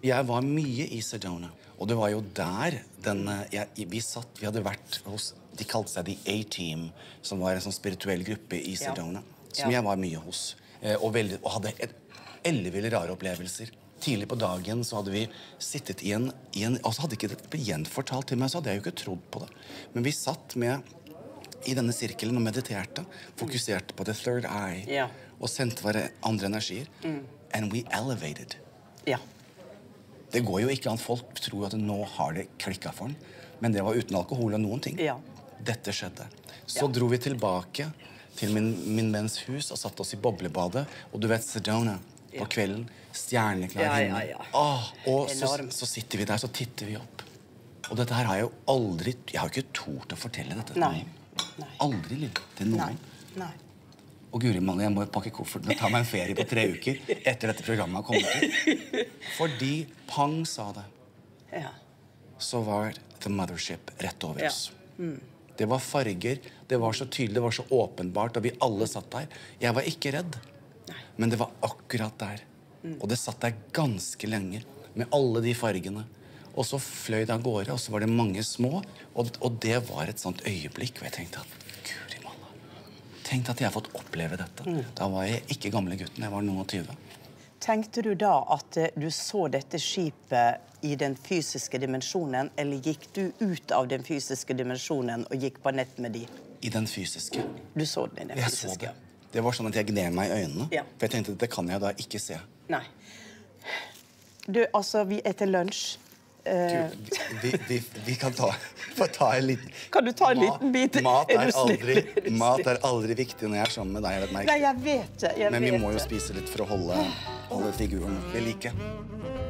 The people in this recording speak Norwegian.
Jeg var mye i Sedona. Og det var jo der vi hadde vært hos, de kalte seg The A-Team, som var en sånn spirituell gruppe i Sedona, som jeg var mye hos. Og hadde elleville rare opplevelser. Tidlig på dagen så hadde vi sittet i en og så hadde ikke det blitt gjenfortalt til meg, så hadde jeg jo ikke trodd på det. Men vi satt i denne sirkelen og mediterte, fokuserte på the third eye, og sendte hverandre energier. And we elevated. Ja. Det går jo ikke an. Folk tror at nå har det klikket for den. Men det var uten alkohol og noen ting. Ja. Dette skjedde. Så dro vi tilbake til min venns hus og satt oss i boblebadet. Og du vet, Sedona på kvelden, stjerneklar himmel. Og så sitter vi der, så titter vi opp. Og dette her har jeg jo aldri... Jeg har ikke tort å fortelle dette til noen. Aldri til noen. Nei. Og Guri Malle, jeg må pakke kofferten og ta meg en ferie på 3 uker etter dette programmet har kommet ut. Fordi Pang sa det, så var The Mothership rett over oss. Det var farger, det var så tydelig, det var så åpenbart, og vi alle satt der. Jeg var ikke redd, men det var akkurat der. Og det satt der ganske lenge, med alle de fargene. Og så fløy det av gårde, og så var det mange små, og det var et sånt øyeblikk, og jeg tenkte at Tenk at jeg har fått oppleve dette. Da var jeg ikke gamle gutten, jeg var noen og 20. Tenkte du da at du så dette skipet i den fysiske dimensjonen, eller gikk du ut av den fysiske dimensjonen og gikk på nett med de? I den fysiske. Du så den i den fysiske? Jeg så det. Det var sånn at jeg gned meg i øynene, for jeg tenkte at det kan jeg da ikke se. Nei. Du, altså, vi etter lunsj. Vi kan få ta en liten... Kan du ta en liten bit? Mat er aldri viktig når jeg er sammen med deg. Nei, jeg vet det. Men vi må jo spise litt for å holde figuren ved like.